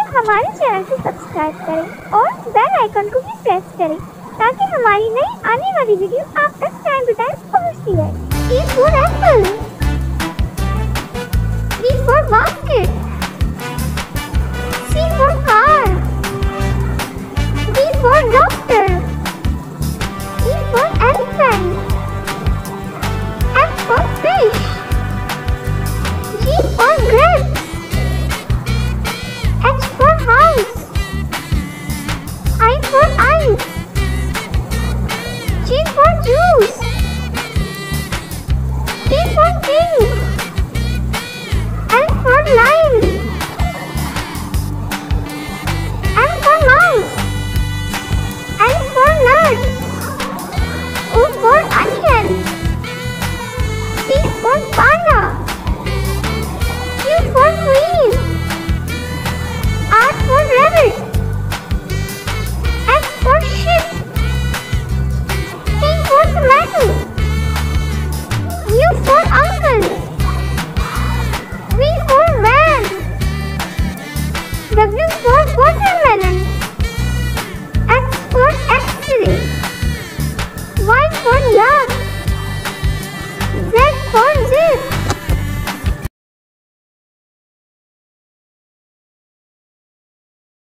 हमारे चैनल को सब्सक्राइब करें और बेल आइकन को भी प्रेस करें ताकि हमारी नई आने वाली वीडियो आप तक टाइम टू टाइम पहुंचती रहे। E for apple, B for basket, C for car, D for doctor, E for elephant, F for fish, G for grapes, H for house, I for ice, J for juice, T for king, L for lion, M for mouse, N for nut, O for onion, P for panda, Q for queen, R for rabbit, S for ship, T for tomato, U for uncle, V for van, W for